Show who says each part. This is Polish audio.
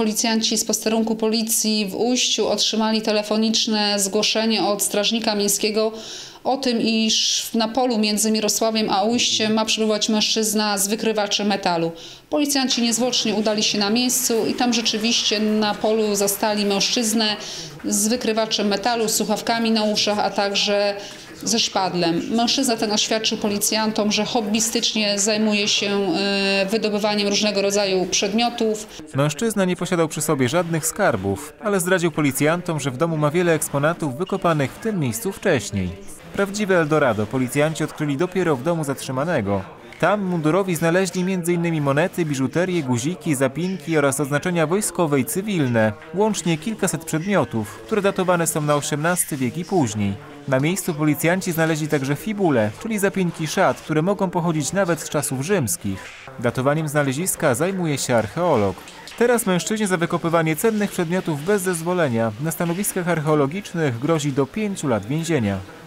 Speaker 1: Policjanci z posterunku policji w Ujściu otrzymali telefoniczne zgłoszenie od strażnika miejskiego o tym, iż na polu między Mirosławiem a Ujściem ma przebywać mężczyzna z wykrywaczem metalu. Policjanci niezwłocznie udali się na miejscu i tam rzeczywiście na polu zastali mężczyznę z wykrywaczem metalu, z słuchawkami na uszach, a także ze szpadlem. Mężczyzna ten oświadczył policjantom, że hobbystycznie zajmuje się wydobywaniem różnego rodzaju przedmiotów.
Speaker 2: Mężczyzna nie posiadał przy sobie żadnych skarbów, ale zdradził policjantom, że w domu ma wiele eksponatów wykopanych w tym miejscu wcześniej. Prawdziwe Eldorado policjanci odkryli dopiero w domu zatrzymanego. Tam mundurowi znaleźli m.in. monety, biżuterię, guziki, zapinki oraz oznaczenia wojskowe i cywilne, łącznie kilkaset przedmiotów, które datowane są na XVIII wiek i później. Na miejscu policjanci znaleźli także fibule, czyli zapinki szat, które mogą pochodzić nawet z czasów rzymskich. Datowaniem znaleziska zajmuje się archeolog. Teraz mężczyźnie za wykopywanie cennych przedmiotów bez zezwolenia na stanowiskach archeologicznych grozi do 5 lat więzienia.